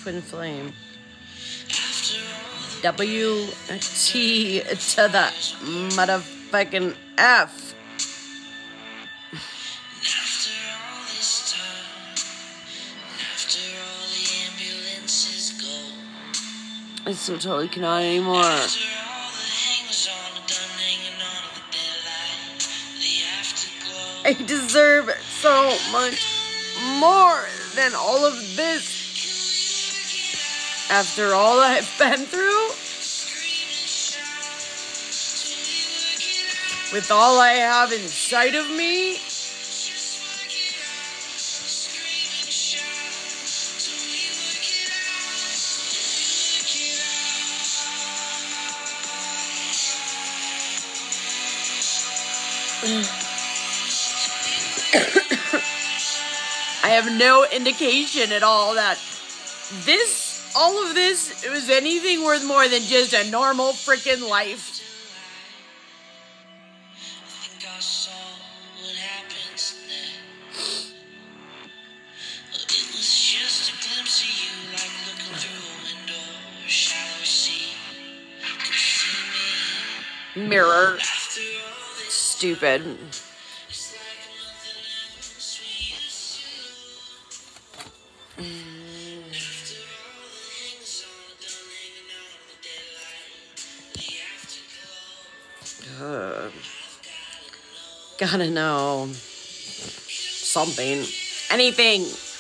twin flame. W T to the motherfucking F. I so totally cannot anymore. I deserve so much more than all of this. After all I've been through, with all I have inside of me, I have no indication at all that all of this, was anything worth more than just a normal freaking life. Mirror. Stupid. Gotta know something, anything.